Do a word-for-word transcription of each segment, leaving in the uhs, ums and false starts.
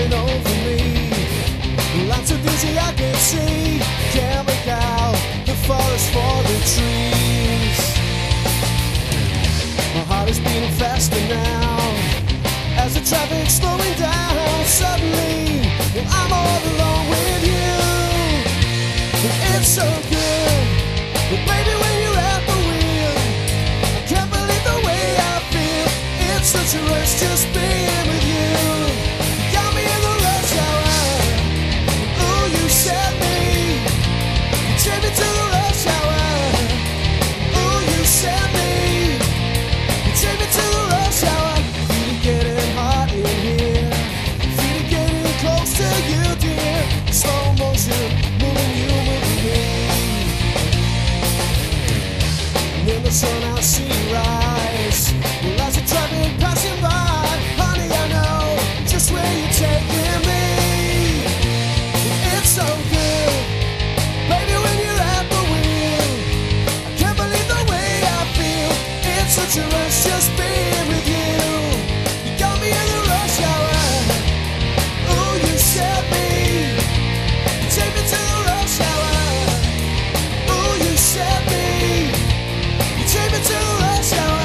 hanging over me. Lots of beauty I can see. Can't make out the forest for the trees. My heart is beating faster now as the traffic's slowing down. Suddenly, well, I'm all alone with you. It's so good, but baby, when you're at the wheel, I can't believe the way I feel. It's such a rush just being with you. You got me in the rush hour. Ooh, you set me. You take me to the rush hour. Ooh, you set me. You take me to the rush hour. Feel it getting hot in here. Feel it getting close to you, dear. Slow motion, moving you, moving me. And in the sun I'll see you rise. Well, as the traffic passing by, honey, I know just where you're taking me. It's so good, baby, when you're at the wheel. I can't believe the way I feel. It's such a rush just being with you. You got me in the rush hour. Ooh, you set me. You take me to the rush hour. Ooh, you set me. You take me to the rush hour.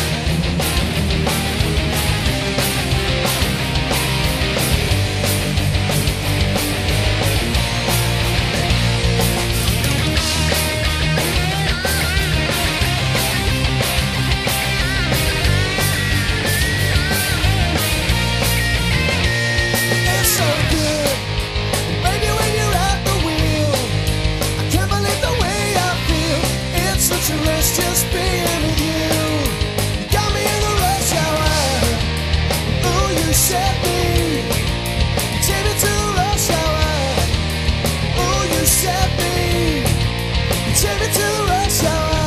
It's so good, baby, when you're at the wheel. I can't believe the way I feel. It's such a rush just being with you. You got me in the rush hour. Ooh, you set me. You take me to the rush hour. Ooh, you set me. You take me to the rush hour.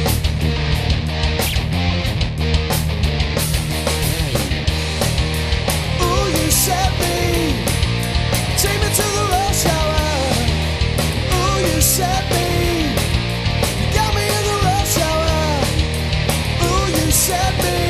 Ooh, you set me. Take me to the rush hour. Ooh, you set me. You got me in the rush hour. Ooh, you set me.